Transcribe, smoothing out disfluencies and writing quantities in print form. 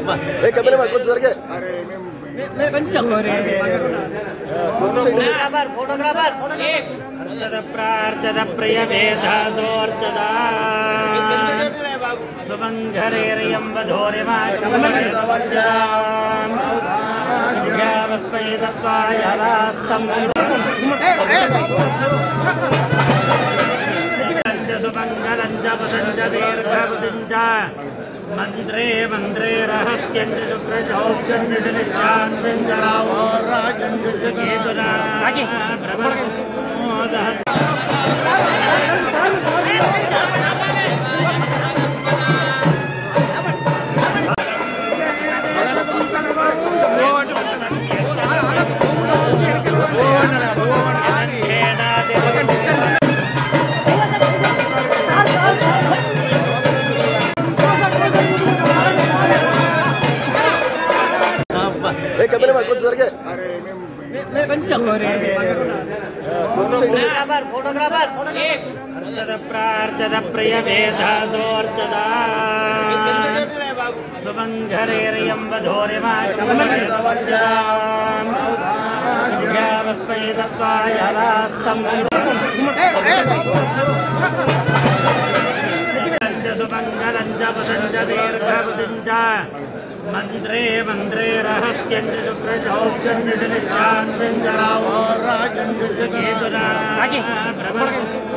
ప్రార్థన ప్రియ వేదాసోర్చదా సుమంగరేరియం వధోరిమాస్మై దత్వాయలాస్తం సుమంగళం జపదంజ దీర్ఘపదించ మంత్రే మంత్రే రహస్యం శుక్రశౌక్యం నిశాంతంజరావో రాజం కేతునా భ్రమణోద ప్రార్థన ప్రియ వేదాసోర్చదా సుమంగరేరియం వధోరిమాస్మై దత్వాయలాస్తం సుమంగళం జపదంజ దీర్ఘపదించ మంత్రే మంత్రే రహస్యం శుక్రశౌక్యం నిశాంతంజరావో రాజం కేతునా భ్రమణ